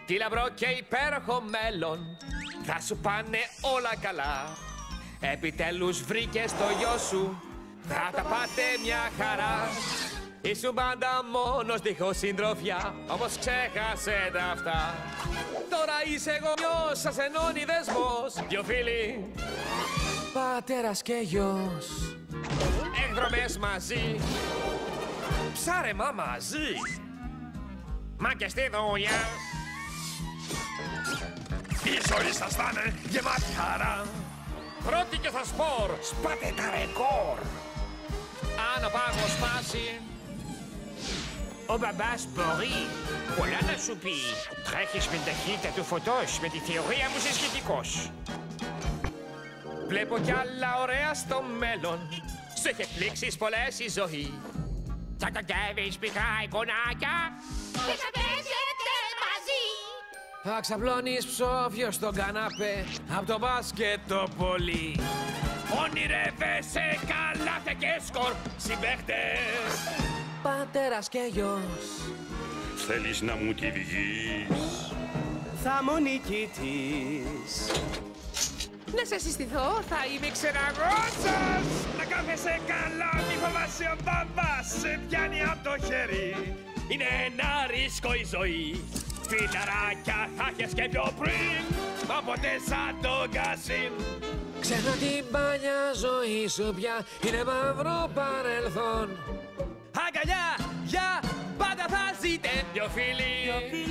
τι λαμπρό και υπέροχο μέλλον. Θα σου πάνε όλα καλά. Επιτέλους βρήκες το γιο σου, θα τα πάτε μια χαρά. Ήσουν πάντα μόνος δίχως συντροφιά, όμως ξέχασε τα αυτά. Τώρα είσαι γονιός, σας ενώνει δεσμός. Δυο φίλοι, πατέρας και γιος, εκδρομές μαζί, ψάρεμα μαζί, μα και στη δουλειά. Η ζωή σας θα είναι γεμάτη χαρά. Πρώτη και στα σπορ, σπάτε τα ρεκόρ. Αν ο πάγος σπάσει, ο μπαμπάς μπορεί πολλά να σου πει. Τρέχεις με την ταχύτητα του φωτός, με τη θεωρία μου είσαι σχετικός. Βλέπω κι άλλα ωραία στο μέλλον, σου έχει πλήξεις πολλές η ζωή. Θα κατέβεις πηχά εικονάκια και θα παίζετε μαζί. Θα ξαπλώνεις ψόφιο στον καναπέ απ' το μπάσκετ το πολύ. Ονειρεύεσαι καλάθια και σκορ συμπαίχτες, πατέρας και γιος. Θέλεις να μου τη βγεις? Θα μου νικητής. Να σε συστηθώ, θα είμαι ξεναγός σας. Να κάθεσαι καλά, μη φοβάσαι, ο μπαμπάς σε πιάνει απ' το χέρι. Είναι ένα ρίσκο η ζωή. Φιλαράκια θα έχεις και πιο πριν, μα ποτέ σαν τον Κασίμ. Ξέχνα την παλιά ζωή σου πια, είναι μαύρο παρελθόν. Αγκαλιά, για πάντα θα ζείτε δυο φίλοι.